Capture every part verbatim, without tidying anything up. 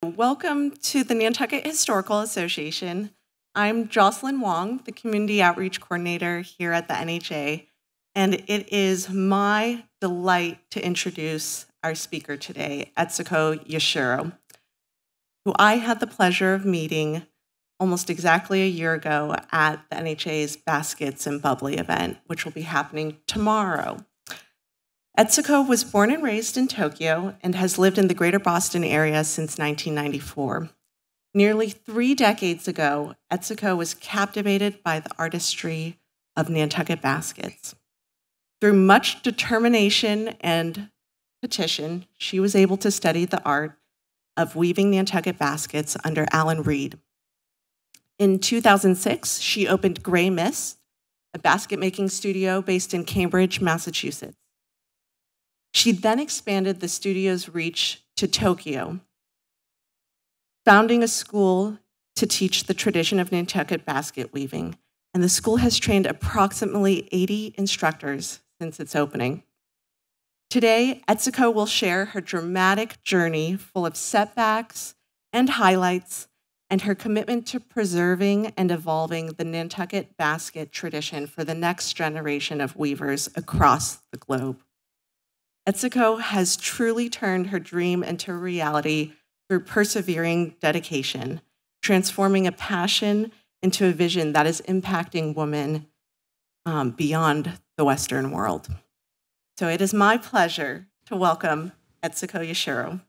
Welcome to the Nantucket Historical Association. I'm Jocelyn Wong, the Community Outreach Coordinator here at the N H A, and it is my delight to introduce our speaker today, Etsuko Yashiro, who I had the pleasure of meeting almost exactly a year ago at the N H A's Baskets and Bubbly event, which will be happening tomorrow. Etsuko was born and raised in Tokyo and has lived in the greater Boston area since nineteen ninety-four. Nearly three decades ago, Etsuko was captivated by the artistry of Nantucket baskets. Through much determination and petition, she was able to study the art of weaving Nantucket baskets under Alan Reed. In two thousand six, she opened GrayMist, a basket-making studio based in Cambridge, Massachusetts. She then expanded the studio's reach to Tokyo, founding a school to teach the tradition of Nantucket basket weaving, and the school has trained approximately eighty instructors since its opening. Today, Etsuko will share her dramatic journey full of setbacks and highlights, and her commitment to preserving and evolving the Nantucket basket tradition for the next generation of weavers across the globe. Etsuko has truly turned her dream into reality through persevering dedication, transforming a passion into a vision that is impacting women um, beyond the Western world. So it is my pleasure to welcome Etsuko Yashiro.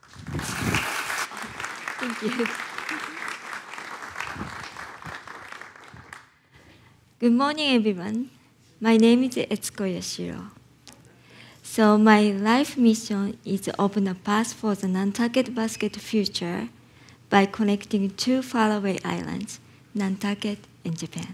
Thank you. Good morning, everyone. My name is Etsuko Yashiro. So my life mission is to open a path for the Nantucket basket future by connecting two faraway islands, Nantucket and Japan.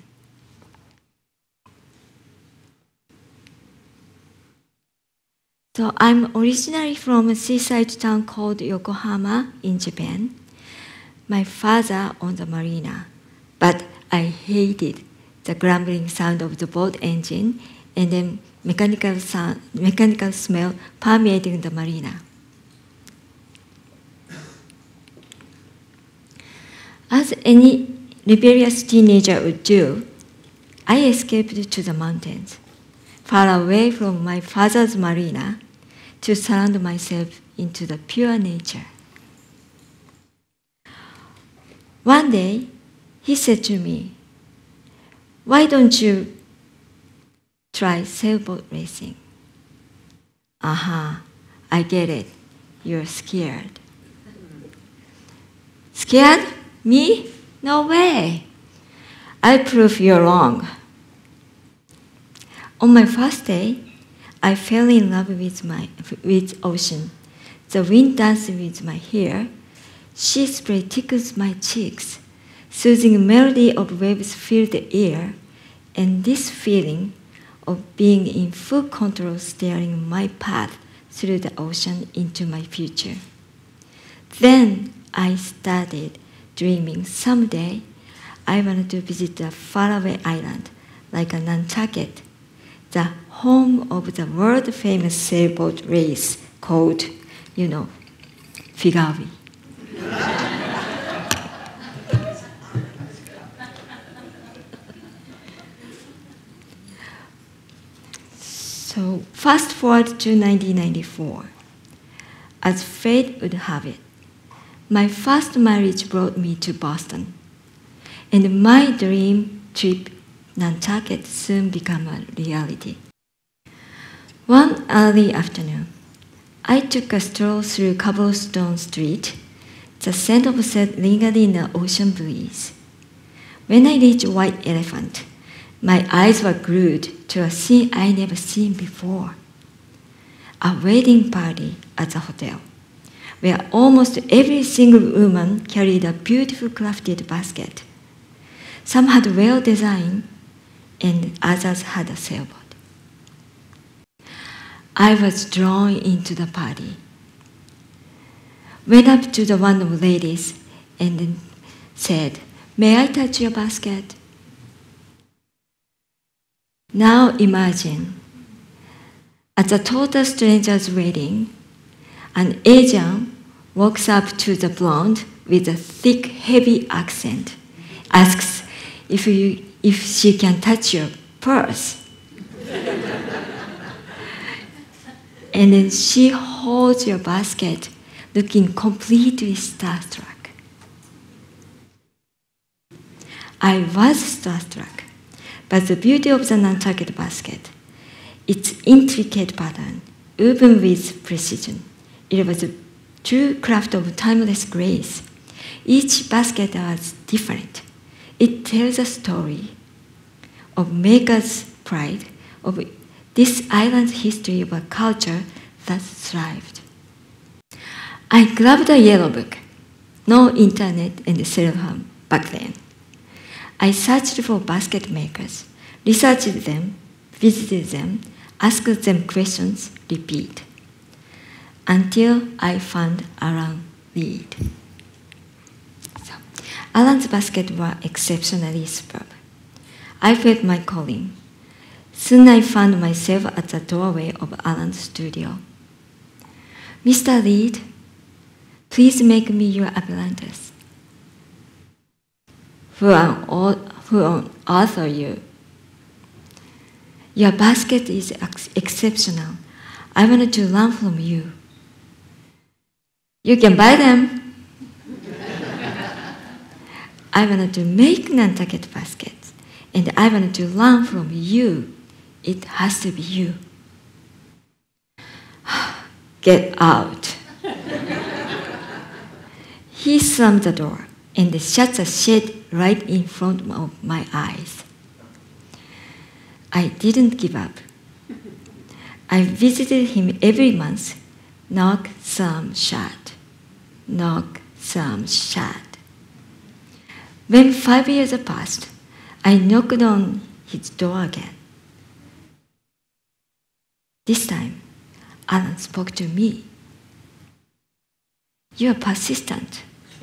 So I'm originally from a seaside town called Yokohama in Japan. My father owned a marina, but I hated the grumbling sound of the boat engine and then mechanical sound, mechanical smell permeating the marina. As any rebellious teenager would do, I escaped to the mountains, far away from my father's marina, to surround myself into the pure nature. One day, he said to me, "Why don't you try sailboat racing?" Aha, I get it. You're scared. Scared? Me? No way. I prove you're wrong. On my first day, I fell in love with my with ocean. The wind danced with my hair. Sea spray tickles my cheeks. Soothing melody of waves filled the air, and this feeling of being in full control steering my path through the ocean into my future. Then I started dreaming someday I wanted to visit a faraway island like a Nantucket, the home of the world-famous sailboat race called, you know, Figawi. So fast forward to nineteen ninety-four. As fate would have it, my first marriage brought me to Boston, and my dream trip Nantucket soon became a reality. One early afternoon, I took a stroll through Cobblestone Street. The scent of salt lingered in the ocean breeze. When I reached White Elephant, my eyes were glued to a scene I never seen before. A wedding party at the hotel, where almost every single woman carried a beautiful crafted basket. Some had well designed, and others had a sailboat. I was drawn into the party. Went up to the one of the ladies and then said, "May I touch your basket?" Now imagine, at a total stranger's wedding, an Asian walks up to the blonde with a thick, heavy accent, asks if, you, if she can touch your purse. And then she holds your basket, looking completely starstruck. I was starstruck, but the beauty of the Nantucket basket, its intricate pattern, woven with precision, it was a true craft of timeless grace. Each basket was different. It tells a story of maker's pride, of this island's history of a culture that thrived. I grabbed a yellow book. No internet and cell phone back then. I searched for basket makers, researched them, visited them, asked them questions, repeat, until I found Alan Reed. So, Alan's baskets were exceptionally superb. I felt my calling. Soon I found myself at the doorway of Alan's studio. Mister Reed, please make me your apprentice. Who on, who on earth are you? Your basket is ex exceptional. I wanted to learn from you. You can buy them. I wanted to make Nantucket baskets, and I wanted to learn from you. It has to be you. Get out. He slammed the door and shut the shade right in front of my eyes. I didn't give up. I visited him every month, knock, some, shut, knock, some, shut. When five years passed, I knocked on his door again. This time, Alan spoke to me. You are persistent.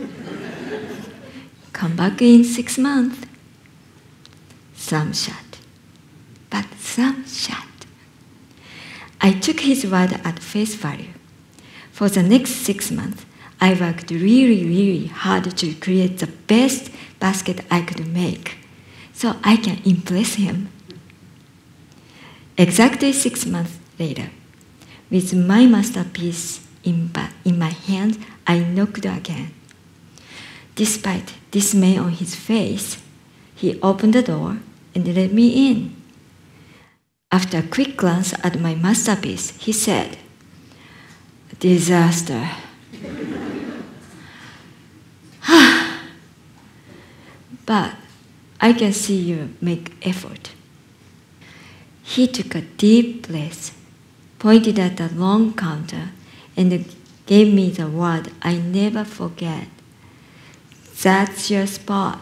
Come back in six months. Some shut, but some shut. I took his word at face value. For the next six months, I worked really, really hard to create the best basket I could make, so I can impress him. Exactly six months later, with my masterpiece in, in my hand, I knocked again. Despite dismay on his face, he opened the door and let me in. After a quick glance at my masterpiece, he said, "Disaster." But I can see you make effort. He took a deep breath, pointed at the long counter, and gave me the word I never forget. "That's your spot."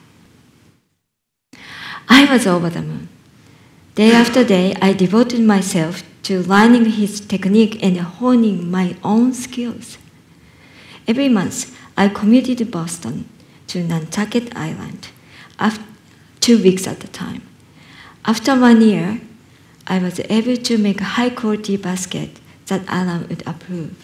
I was over the moon. Day after day, I devoted myself to learning his technique and honing my own skills. Every month, I commuted to Boston to Nantucket Island, after two weeks at a time. After one year, I was able to make a high-quality basket that Alan would approve.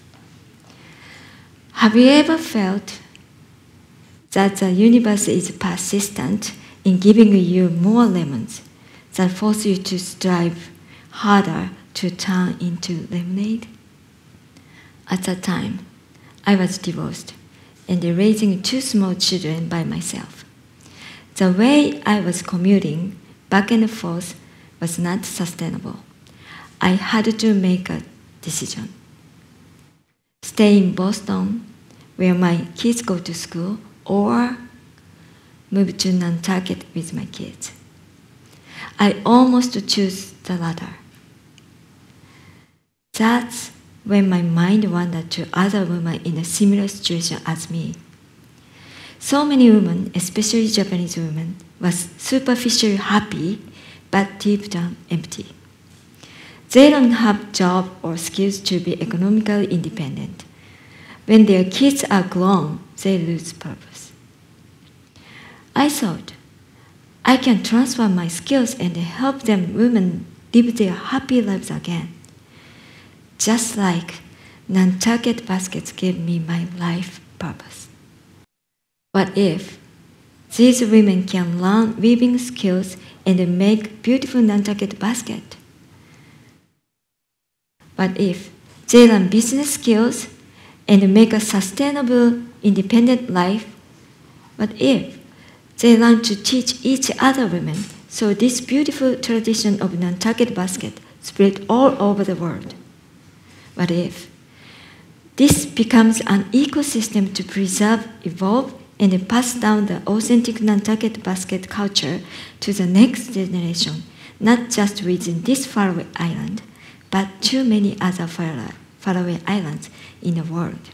Have you ever felt that the universe is persistent in giving you more lemons that force you to strive harder to turn into lemonade? At that time, I was divorced and raising two small children by myself. The way I was commuting back and forth was not sustainable. I had to make a decision. Stay in Boston, where my kids go to school, or move to Nantucket with my kids. I almost chose the latter. That's when my mind wandered to other women in a similar situation as me. So many women, especially Japanese women, were superficially happy, but deep down empty. They don't have job or skills to be economically independent. When their kids are grown, they lose purpose. I thought, I can transfer my skills and help them women live their happy lives again. Just like Nantucket baskets give me my life purpose. What if these women can learn weaving skills and make beautiful Nantucket basket? What if they learn business skills and make a sustainable, independent life? What if they learn to teach each other women so this beautiful tradition of Nantucket basket spread all over the world? What if this becomes an ecosystem to preserve, evolve, and pass down the authentic Nantucket basket culture to the next generation, not just within this faraway island, but to many other faraway islands in the world?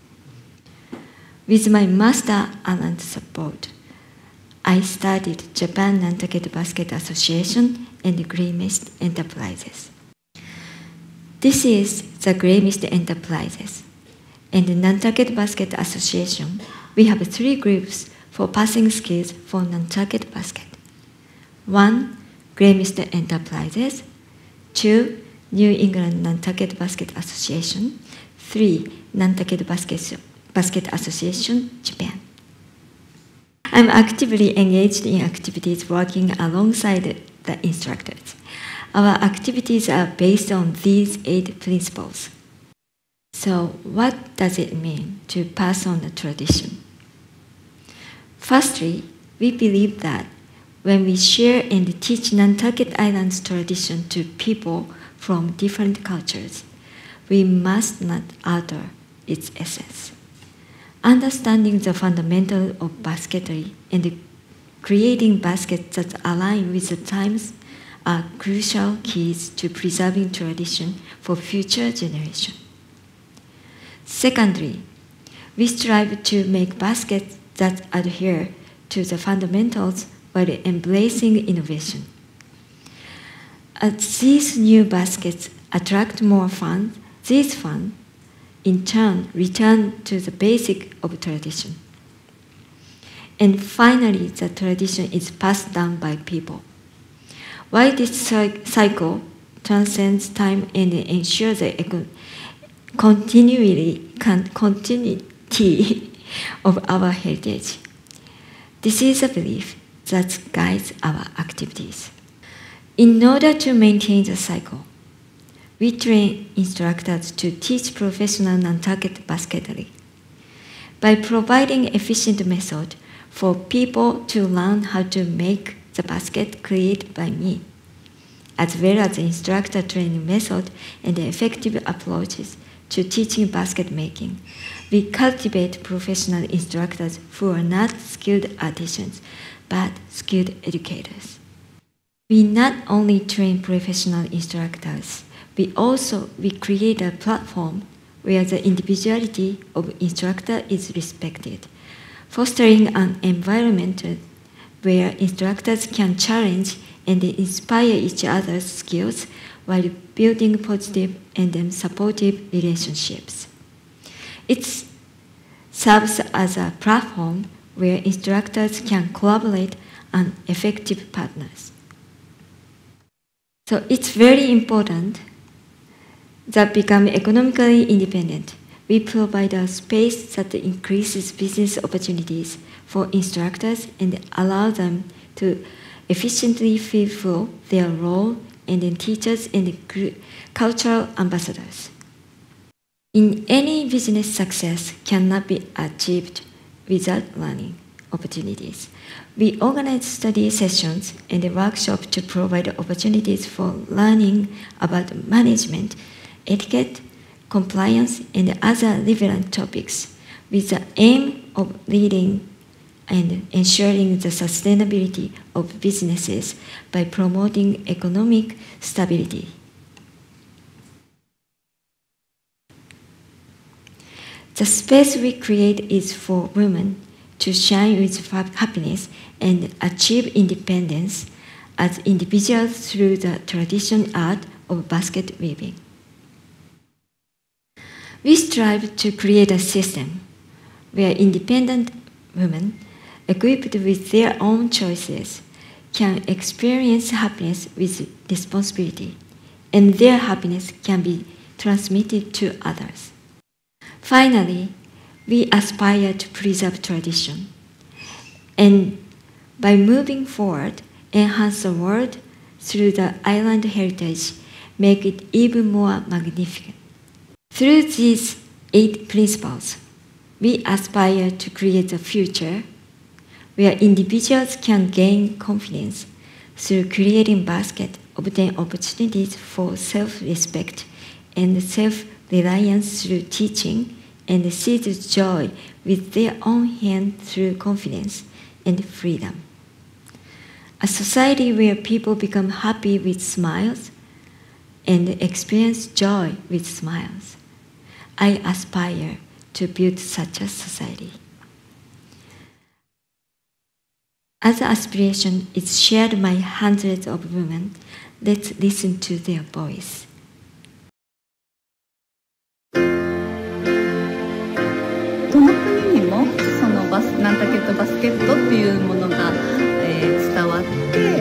With my Master Island support, I started Japan Nantucket Basket Association and GrayMist Enterprises. This is the GrayMist Enterprises. And the Nantucket Basket Association, we have three groups for passing skills for Nantucket basket. One, GrayMist Enterprises. Two, New England Nantucket Basket Association. Three, Nantucket Basket, Basket Association, Japan. I'm actively engaged in activities working alongside the instructors. Our activities are based on these eight principles. So what does it mean to pass on the tradition? Firstly, we believe that when we share and teach Nantucket Island's tradition to people from different cultures, we must not alter its essence. Understanding the fundamentals of basketry and creating baskets that align with the times are crucial keys to preserving tradition for future generations. Secondly, we strive to make baskets that adhere to the fundamentals while embracing innovation. As these new baskets attract more fans, these fans, in turn, return to the basic of tradition. And finally, the tradition is passed down by people. While this cycle transcends time and ensures the continuity, continuity of our heritage, this is a belief that guides our activities. In order to maintain the cycle, we train instructors to teach professional Nantucket basketry. By providing efficient method for people to learn how to make the basket created by me, as well as the instructor training method and the effective approaches to teaching basket making, we cultivate professional instructors who are not skilled artisans, but skilled educators. We not only train professional instructors, we also we create a platform where the individuality of instructor is respected, fostering an environment where instructors can challenge and inspire each other's skills while building positive and supportive relationships. It serves as a platform where instructors can collaborate and effective partners. So it's very important that become economically independent. We provide a space that increases business opportunities for instructors and allow them to efficiently fulfill their role and teachers and cultural ambassadors. In any business, success cannot be achieved without learning opportunities. We organize study sessions and workshops to provide opportunities for learning about management, etiquette, compliance, and other relevant topics with the aim of leading and ensuring the sustainability of businesses by promoting economic stability. The space we create is for women to shine with happiness and achieve independence as individuals through the traditional art of basket weaving. We strive to create a system where independent women, equipped with their own choices, can experience happiness with responsibility, and their happiness can be transmitted to others. Finally, we aspire to preserve tradition, and by moving forward, enhance the world through the island heritage, make it even more magnificent. Through these eight principles, we aspire to create a future where individuals can gain confidence through creating baskets, obtain opportunities for self-respect and self-reliance through teaching, and seize joy with their own hand through confidence and freedom. A society where people become happy with smiles and experience joy with smiles. I aspire to build such a society. As an aspiration is shared by hundreds of women, let's listen to their voice. どの国にもそのバスナンタケットバスケットっていうものが、えー、伝わって、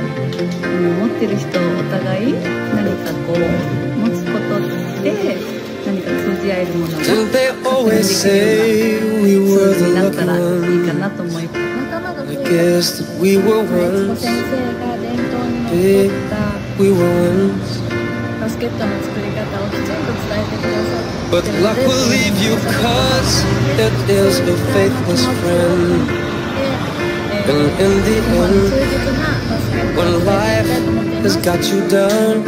うん、持ってる人お互い何かこう持つことで何か通じ合えるものが確認できるような数字になったらいいかなと思います。仲間が増えた。Etsuko先生が伝統にのっとったバスケットの作り方をきちんと伝えてくださって。 But luck will leave you cause it is a faithless friend. And in the end, when life has got you down,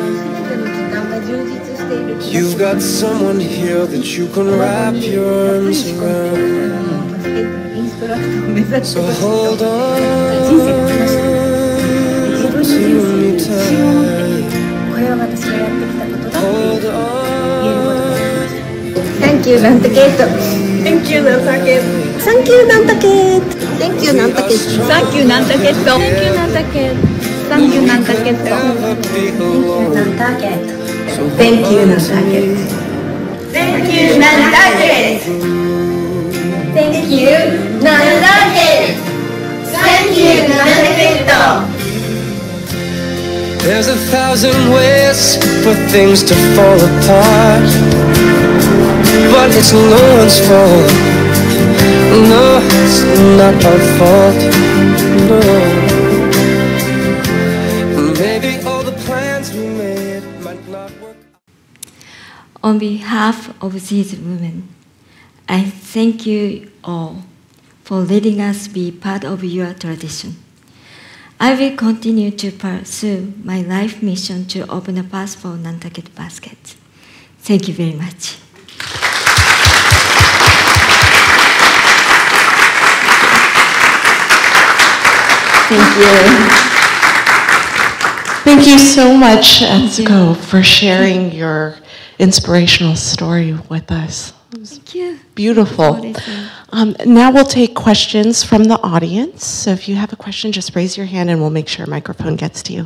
you've got someone here that you can wrap your arms around. So hold on to me tight. Hold on. Thank you, Nantucket. Thank you, Nantucket. Thank you, Nantucket. Thank you, Nantucket. Thank you, Nantucket. Thank you, Nantucket. Thank you, Nantucket. Thank you, Nantucket. Thank you, Nantucket. Thank you, Nantucket. Thank you, Nantucket. There's a thousand ways for things to fall apart, but it's no one's fault. No, it's not our fault. No. Maybe all the plans we made might not work. On behalf of these women, I thank you all for letting us be part of your tradition. I will continue to pursue my life mission to open a path for Nantucket baskets. Thank you very much. Thank you. Thank you so much, Etsuko, for sharing your inspirational story with us. Thank you. Beautiful. Um, now we'll take questions from the audience. So if you have a question, just raise your hand and we'll make sure a microphone gets to you.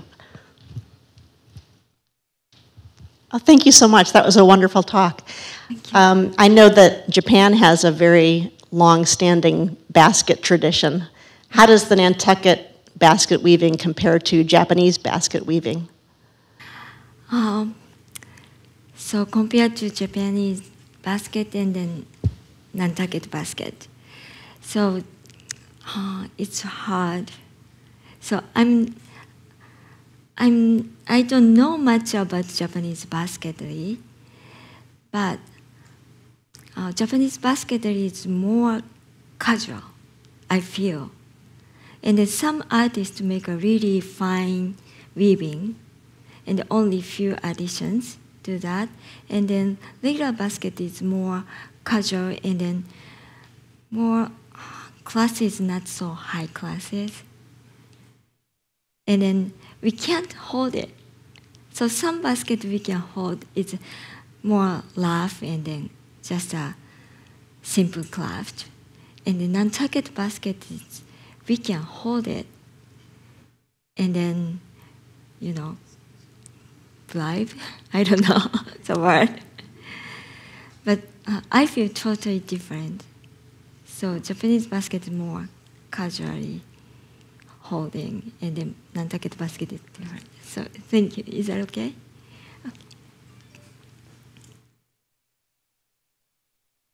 Oh, thank you so much. That was a wonderful talk. Thank you. Um, I know that Japan has a very long-standing basket tradition. How does the Nantucket basket weaving compare to Japanese basket weaving? Um, so compared to Japanese basket and then Nantucket basket, so uh, it's hard. So I'm, I'm, I don't know much about Japanese basketry, but uh, Japanese basketry is more casual, I feel. And then some artists make a really fine weaving, and only few additions to that. And then regular basket is more casual, and then more classes, not so high classes. And then we can't hold it. So some basket we can hold, it's more rough and then just a simple craft. And the Nantucket basket is, we can hold it and then, you know, thrive. I don't know the word. But uh, I feel totally different. So Japanese basket is more casually holding, and then Nantucket basket is different. So thank you. Is that okay? Okay.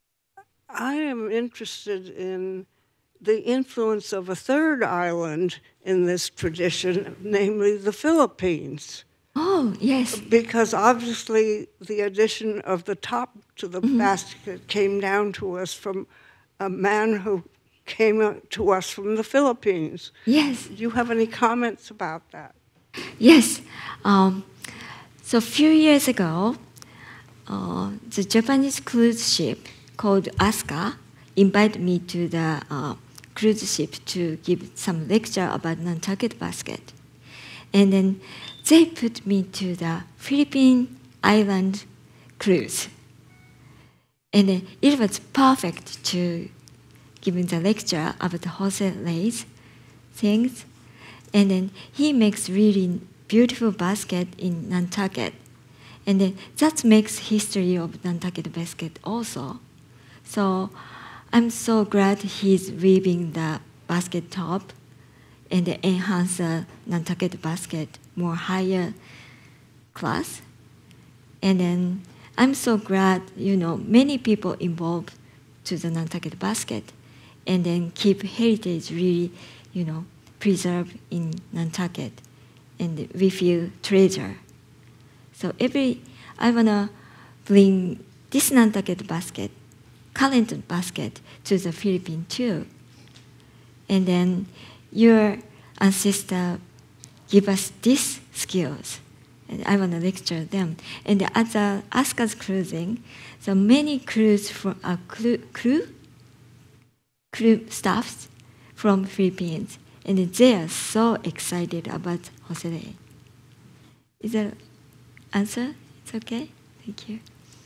I am interested in the influence of a third island in this tradition, namely the Philippines. Oh, yes. Because obviously the addition of the top to the mm-hmm. basket came down to us from a man who came to us from the Philippines. Yes. Do you have any comments about that? Yes. Um, so a few years ago, uh, the Japanese cruise ship called Asuka invited me to the uh, cruise ship to give some lecture about Nantucket basket. And then they put me to the Philippine island cruise. And then it was perfect to give the lecture about the Jose Reyes things. And then he makes really beautiful basket in Nantucket. And then that makes history of Nantucket basket also. So I'm so glad he's weaving the basket top and enhance the Nantucket basket more higher class. And then I'm so glad, you know, many people involved to the Nantucket basket and then keep heritage really, you know, preserved in Nantucket. And we feel treasure. So every, I wanna bring this Nantucket basket, current basket, to the Philippines too. And then your ancestor give us these skills. And I want to lecture them. And at the Asuka's cruising, so many crews from uh, crew, crew, crew staffs from Philippines, and they are so excited about Jose Reyes. Is that answer? It's okay. Thank you.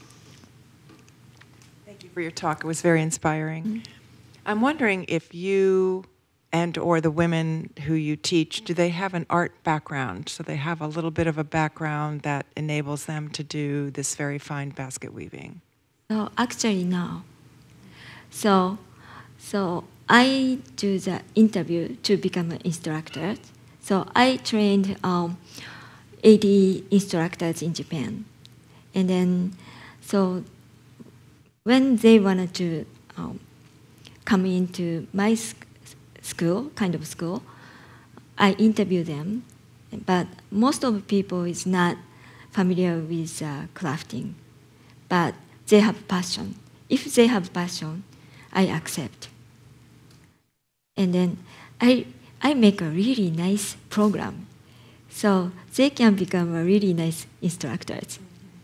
Thank you for your talk. It was very inspiring. Mm-hmm. I'm wondering if you and or the women who you teach, do they have an art background? So they have a little bit of a background that enables them to do this very fine basket weaving? So actually no. So, so I do the interview to become an instructor. So I trained um, eighty instructors in Japan. And then, so when they wanted to um, come into my school, school, kind of school, I interview them, but most of the people is not familiar with uh, crafting, but they have passion. If they have passion, I accept. And then I, I make a really nice program, so they can become a really nice instructors.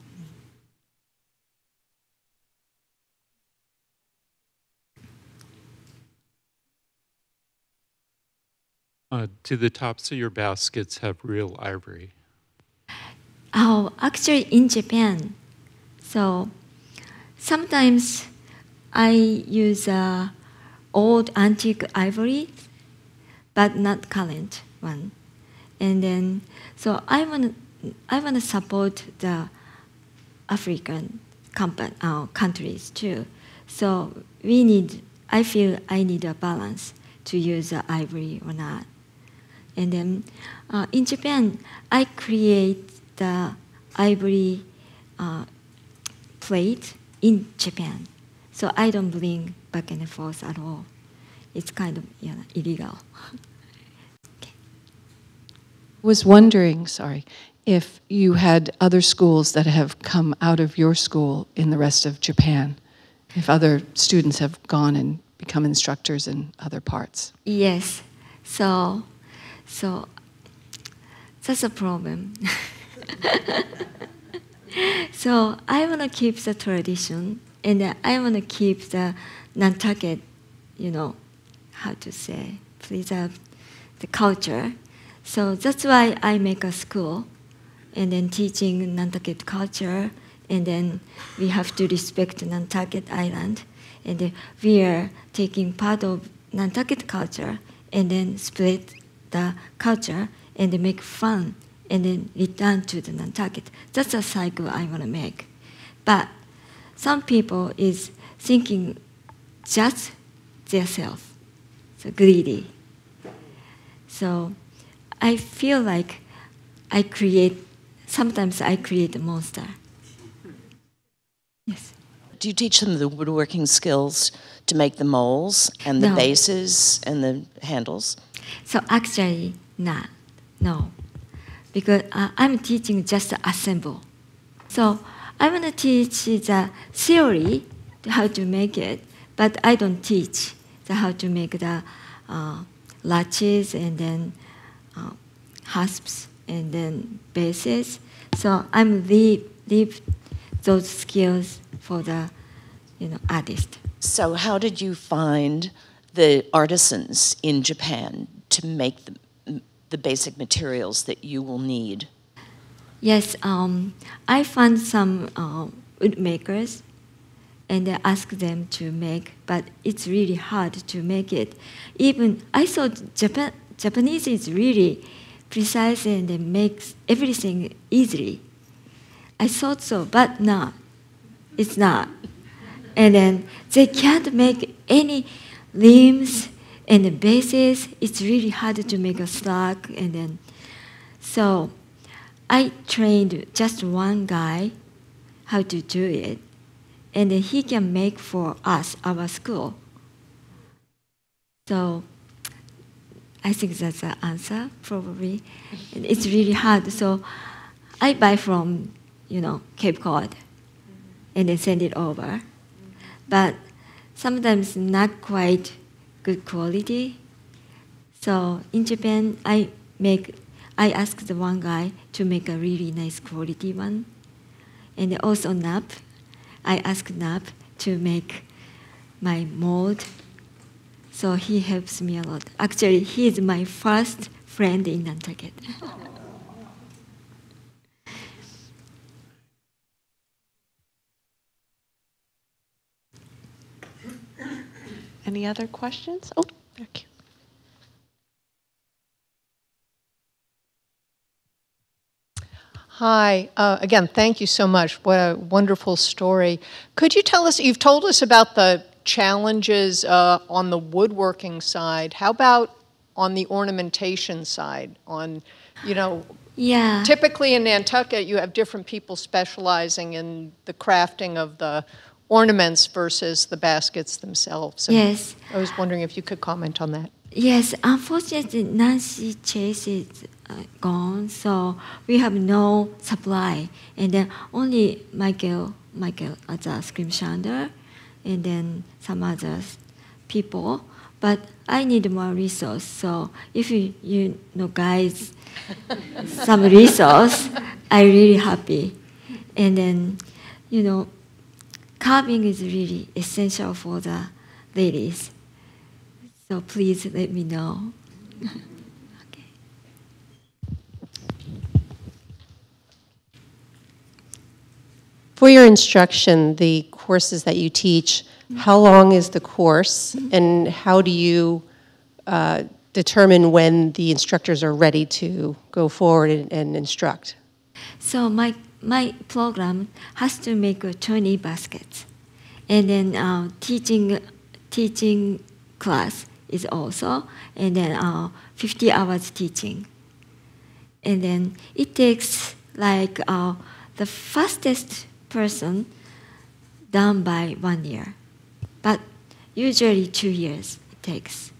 Uh, do the tops of your baskets have real ivory? Oh, actually in Japan, so sometimes I use uh, old antique ivory, but not current one. And then, so I want I want to support the African company, uh, countries too. So we need, I feel I need a balance to use the ivory or not. And then uh, in Japan, I create the ivory uh, plate in Japan. So I don't bring back and forth at all. It's kind of you know, illegal. Okay. Was wondering, sorry, if you had other schools that have come out of your school in the rest of Japan, if other students have gone and become instructors in other parts. Yes. So. So that's a problem. So I want to keep the tradition, and I want to keep the Nantucket, you know, how to say, preserve the culture. So that's why I make a school, and then teaching Nantucket culture, and then we have to respect Nantucket Island, and then we are taking part of Nantucket culture, and then split the culture and make fun and then return to the Nantucket. That's a cycle I want to make. But some people is thinking just themselves, so greedy. So I feel like I create, sometimes I create a monster. Yes. do you teach them the woodworking skills to make the molds and the No. bases and the handles? So actually, not, no. Because uh, I'm teaching just to assemble. So I want to teach the theory, how to make it, but I don't teach the how to make the uh, latches and then uh, hasps and then bases. So I'm leave, leave those skills for the, you know, artist. So how did you find the artisans in Japan to make the, the basic materials that you will need? Yes, um, I found some uh, wood makers and I asked them to make, but it's really hard to make it. Even I thought Japan, Japanese is really precise and it makes everything easily. I thought so, but not. It's not. And then they can't make any limbs and the bases. It's really hard to make a slug. And then, so I trained just one guy how to do it. And then he can make for us, our school. So I think that's the answer, probably. And it's really hard. So I buy from, you know, Cape Cod and then send it over. But sometimes not quite good quality. So in Japan, I make, I asked the one guy to make a really nice quality one. And also N A P. I asked N A P to make my mold. So he helps me a lot. Actually, he is my first friend in Nantucket. Any other questions? Oh, thank you. Hi. Uh, again, thank you so much. What a wonderful story. Could you tell us, you've told us about the challenges uh, on the woodworking side. How about on the ornamentation side? On, you know, yeah. Typically in Nantucket, you have different people specializing in the crafting of the ornaments versus the baskets themselves. And yes. I was wondering if you could comment on that. Yes, unfortunately, Nancy Chase is uh, gone, so we have no supply. And then only Michael, Michael as a scream shander, and then some other people. But I need more resource. So if you, you know, guys, some resource, I'm really happy. And then, you know, carving is really essential for the ladies. So please let me know. Okay. For your instruction, the courses that you teach, how long is the course, and how do you uh, determine when the instructors are ready to go forward and, and instruct? So my, my program has to make uh, twenty baskets. And then uh, teaching, teaching class is also, and then uh, fifty hours teaching. And then it takes like uh, the fastest person done by one year. But usually two years it takes.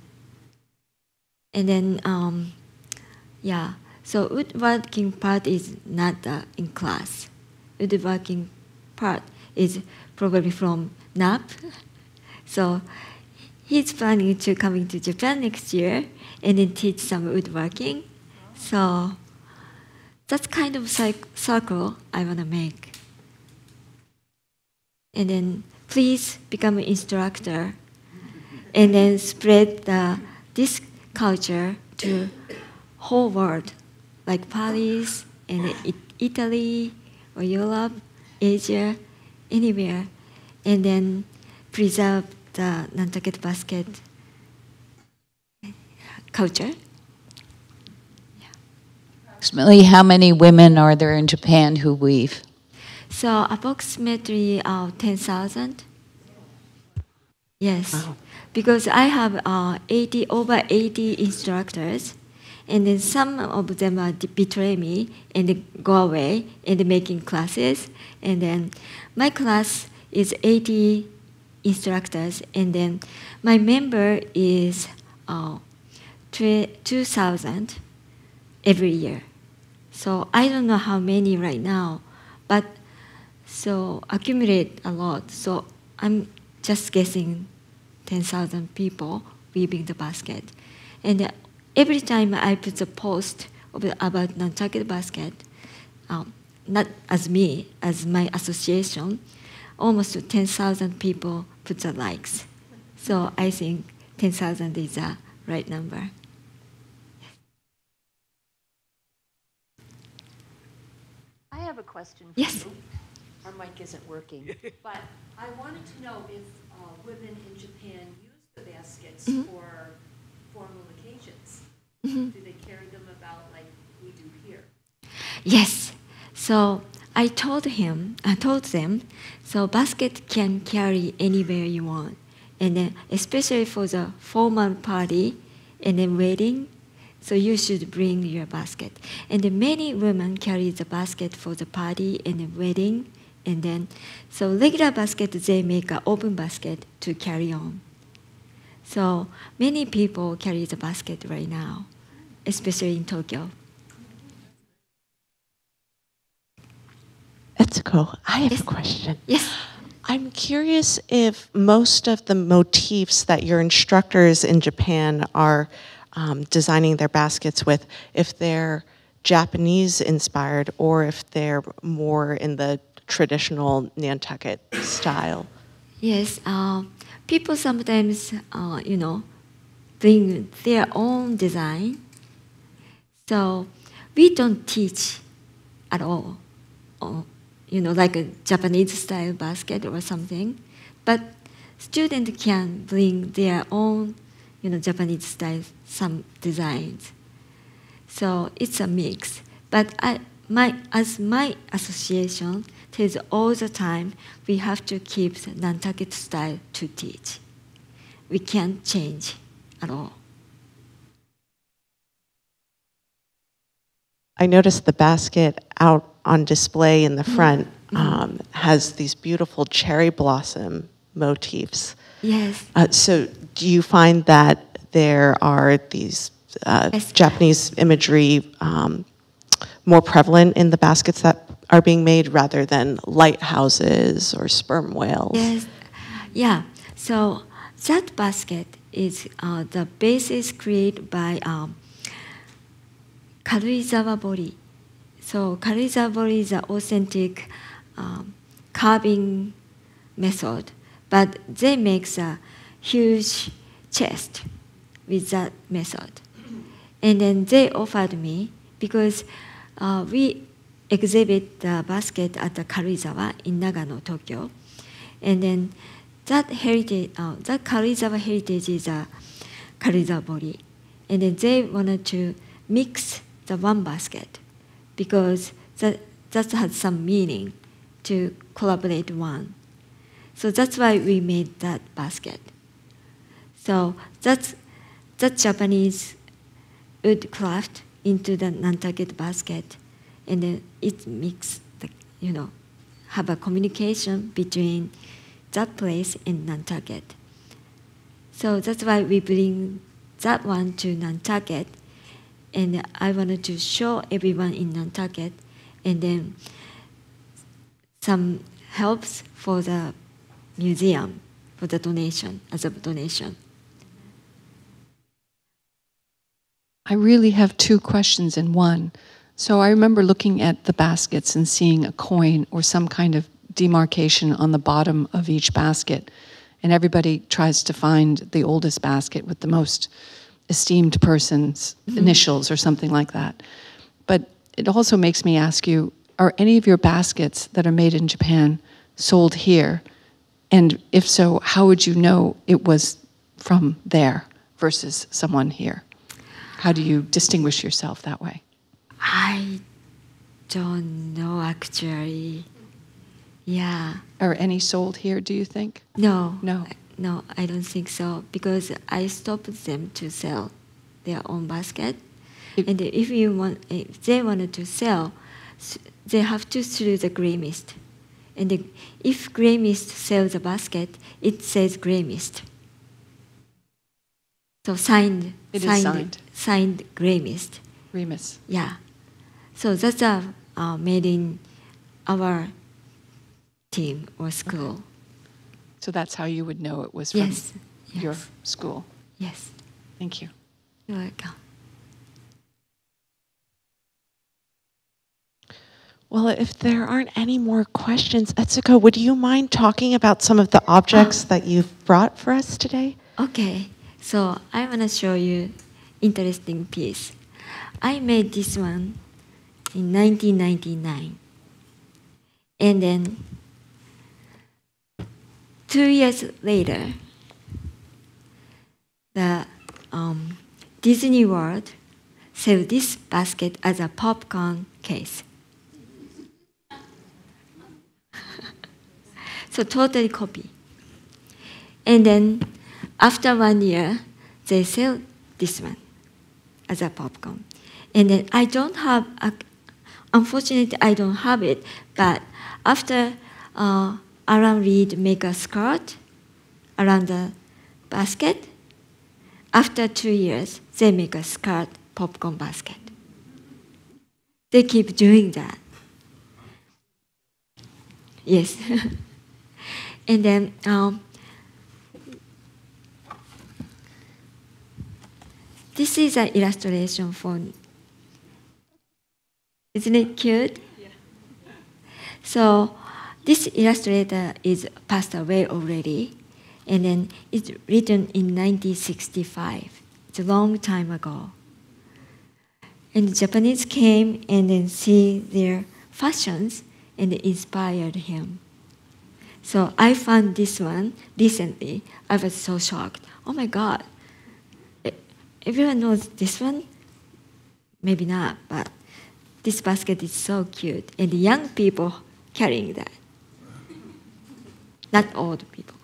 And then, um, yeah, so woodworking part is not uh, in class. Woodworking part is probably from N A P. So he's planning to coming to Japan next year and then teach some woodworking. So that's kind of circle I want to make. And then please become an instructor and then spread the, this culture to whole world, like Paris and Italy or Europe, Asia, anywhere, and then preserve the Nantucket basket culture. Yeah. Approximately how many women are there in Japan who weave? So approximately uh, ten thousand. Yes, wow. Because I have uh, eighty, over eighty instructors, and then some of them uh, betray me and they go away and they're making classes, and then my class is eighty instructors, and then my member is uh, two thousand every year. So I don't know how many right now, but so accumulate a lot. So I'm just guessing ten thousand people weaving the basket. And every time I put a post about Nantucket basket, um, not as me, as my association, almost ten thousand people put the likes. So I think ten thousand is the right number. I have a question for Yes. you. Our mic isn't working. But I wanted to know if uh, women in Japan use the baskets Mhm. for formal occasions. Mhm. Do they carry them about like we do here? Yes. So I told him, I told them, so basket can carry anywhere you want. And then especially for the formal party and then wedding, so you should bring your basket. And then many women carry the basket for the party and the wedding. And then, so regular basket, they make an open basket to carry on. So many people carry the basket right now, especially in Tokyo. Etsuko, I have Yes. a question. Yes. I'm curious if most of the motifs that your instructors in Japan are um, designing their baskets with, if they're Japanese inspired or if they're more in the traditional Nantucket style. Yes, uh, people sometimes, uh, you know, bring their own design. So we don't teach at all, or, you know, like a Japanese style basket or something. But students can bring their own, you know, Japanese style, some designs. So it's a mix. But I, my, as my association tells all the time, we have to keep the Nantucket style to teach. We can't change at all. I noticed the basket out on display in the front um, has these beautiful cherry blossom motifs. Yes. Uh, so do you find that there are these uh, Yes. Japanese imagery um, more prevalent in the baskets that are being made rather than lighthouses or sperm whales? Yes. Yeah. So that basket is uh, the base is created by um, Karuizawa Bori. So Karuizawa Bori is an authentic um, carving method, but they make a huge chest with that method. And then they offered me, because uh, we exhibit the basket at the Karuizawa in Nagano, Tokyo. And then that heritage, uh, that Karuizawa heritage is a Karuizawa Bori. And then they wanted to mix the one basket, because that, that has some meaning to collaborate one. So that's why we made that basket. So that's, that's Japanese wood craft into the Nantucket basket, and then it mix, the, you know, have a communication between that place and Nantucket. So that's why we bring that one to Nantucket, and I wanted to show everyone in Nantucket, and then some helps for the museum, for the donation, as a donation. I really have two questions in one. So I remember looking at the baskets and seeing a coin or some kind of demarcation on the bottom of each basket. And everybody tries to find the oldest basket with the most esteemed person's mm-hmm. initials or something like that. But it also makes me ask you, are any of your baskets that are made in Japan sold here? And if so, how would you know it was from there versus someone here? How do you distinguish yourself that way? I don't know, actually. Yeah. Are any sold here, do you think? No. No. No, I don't think so, because I stopped them to sell their own basket. It, and if you want, if they wanted to sell, they have to through the GrayMist. And the, if GrayMist sells a basket, it says GrayMist. So signed, It signed, is signed. signed GrayMist. GrayMist. Yeah. So that's a uh, made in our team or school. Okay. So that's how you would know it was from yes. your yes. school. Yes. Thank you. You're welcome. Well, if there aren't any more questions, Etsuko, would you mind talking about some of the objects oh. that you've brought for us today? Okay. So I want to show you interesting piece. I made this one in nineteen ninety-nine. And then two years later, the um, Disney World sold this basket as a popcorn case. So totally copy. And then after one year, they sell this one as a popcorn. And then I don't have, a, unfortunately I don't have it, but after uh, Alan Reed make a skirt around the basket, after two years, they make a skirt popcorn basket. They keep doing that. Yes. And then um, this is an illustration for, isn't it cute? Yeah. So this illustrator is passed away already, and then it's written in nineteen sixty-five. It's a long time ago. And the Japanese came and then see their fashions and it inspired him. So I found this one recently. I was so shocked. Oh my God. Everyone knows this one? Maybe not, but this basket is so cute. And the young people carrying that. Not old people.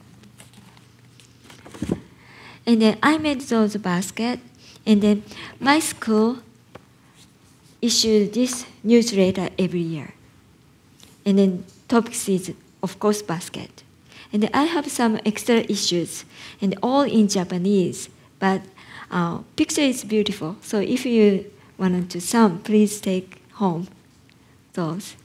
And then I made those baskets. And then my school issued this newsletter every year. And then topics is, of course, basket. And I have some extra issues, and all in Japanese, but uh, picture is beautiful. So if you wanted to some, please take home those.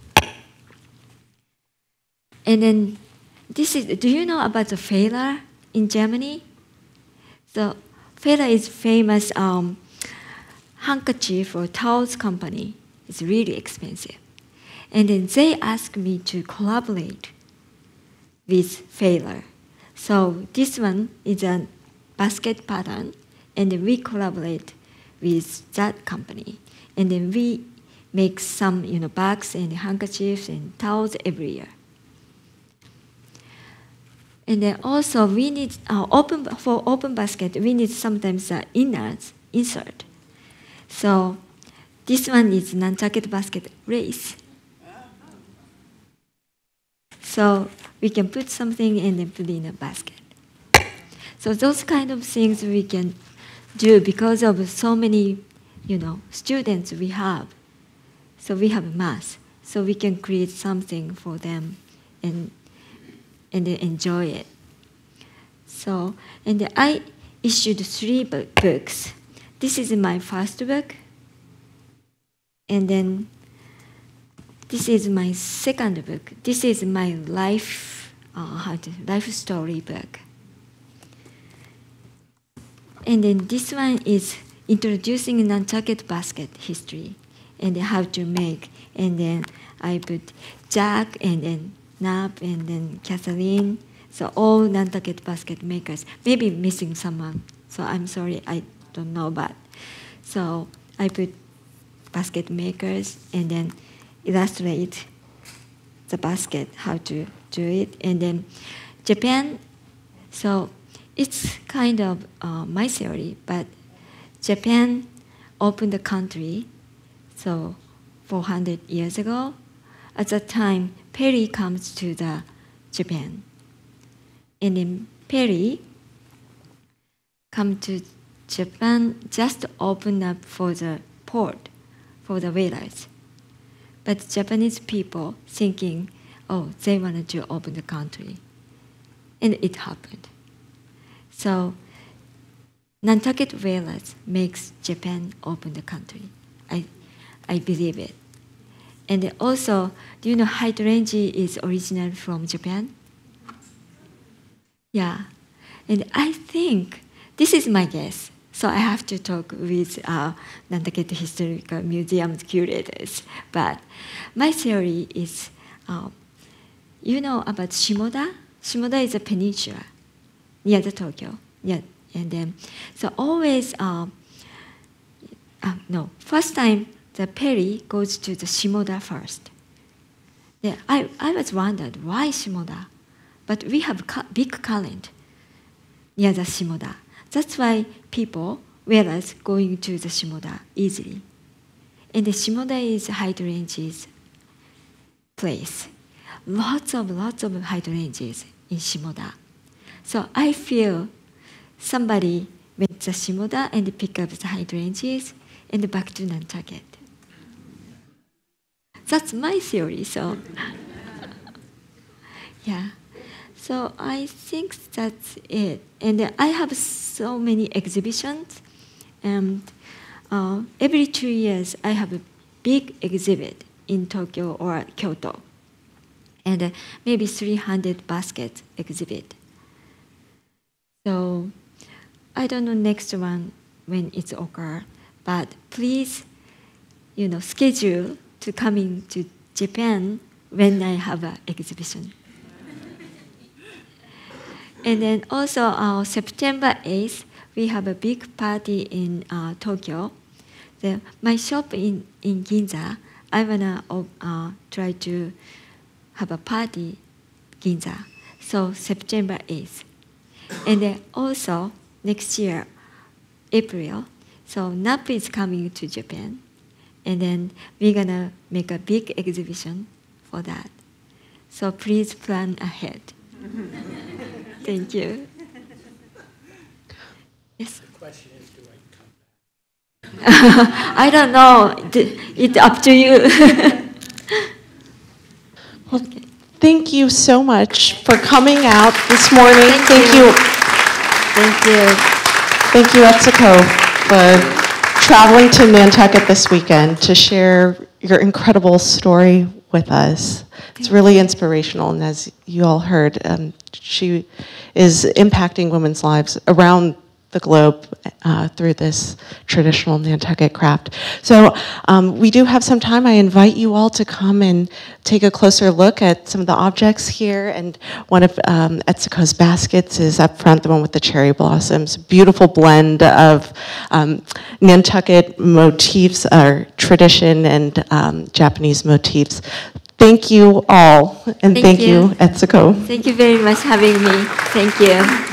And then this is, do you know about the Fehler in Germany? So Fehler is famous um, handkerchief or towels company. It's really expensive. And then they asked me to collaborate with Fehler. So this one is a basket pattern, and then we collaborate with that company. And then we make some, you know, bags and handkerchiefs and towels every year. And then also we need, uh, open, for open basket, we need sometimes uh, inners, insert. So this one is Nantucket basket race. So we can put something and then put in a basket. So those kind of things we can do because of so many, you know, students we have. So we have math. So we can create something for them and and then enjoy it. So, and then I issued three books. This is my first book. And then this is my second book. This is my life, uh, how to, life story book. And then this one is introducing Nantucket basket history and how to make. And then I put Jack and then Nap and then Kathleen. So all Nantucket basket makers. Maybe missing someone. So I'm sorry, I don't know, but so I put basket makers and then illustrate the basket, how to do it. And then Japan, so it's kind of uh, my theory, but Japan opened the country, so four hundred years ago. At that time, Perry comes to the Japan. And then Perry come to Japan, just open up for the port, for the whalers. But Japanese people thinking, oh, they wanted to open the country. And it happened. So Nantucket whalers makes Japan open the country. I, I believe it. And also, do you know hydrangea is original from Japan? Yeah. And I think, this is my guess, so I have to talk with uh, Nantucket Historical Museum curators. But my theory is, uh, you know about Shimoda? Shimoda is a peninsula near the Tokyo. Yeah, and then, so always, uh, uh, no, first time the ferry goes to the Shimoda first. Yeah, I, I was wondered, why Shimoda? But we have cu big current near the Shimoda. That's why people, whalers, going to the Shimoda easily. And the Shimoda is hydrangea's place. Lots of, lots of hydrangeas in Shimoda. So I feel somebody went to Shimoda and picked up the hydrangeas and back to Nantucket. That's my theory, so. Yeah. So I think that's it. And I have so many exhibitions. And uh, every two years, I have a big exhibit in Tokyo or Kyoto. And uh, maybe three hundred basket exhibit. So I don't know next one when it's occur, but please, you know, schedule to coming to Japan when I have an exhibition. And then also uh, September eighth, we have a big party in uh, Tokyo. The, my shop in, in Ginza, I wanna uh, try to have a party Ginza. So September eighth. And then also next year, April, so N A P is coming to Japan. And then we're gonna make a big exhibition for that. So please plan ahead. Thank you. Yes? The question is, do I come back? I don't know. It's up to you. Well, thank you so much for coming out this morning. Thank, thank you. you. Thank you. Thank you, Etsuko, for traveling to Nantucket this weekend to share your incredible story with us. It's really inspirational, and as you all heard, um, she is impacting women's lives around the globe uh, through this traditional Nantucket craft. So um, we do have some time. I invite you all to come and take a closer look at some of the objects here. And one of um, Etsuko's baskets is up front, the one with the cherry blossoms. Beautiful blend of um, Nantucket motifs, or tradition, and um, Japanese motifs. Thank you all, and thank, thank you, you Etsuko. Thank you very much for having me. Thank you.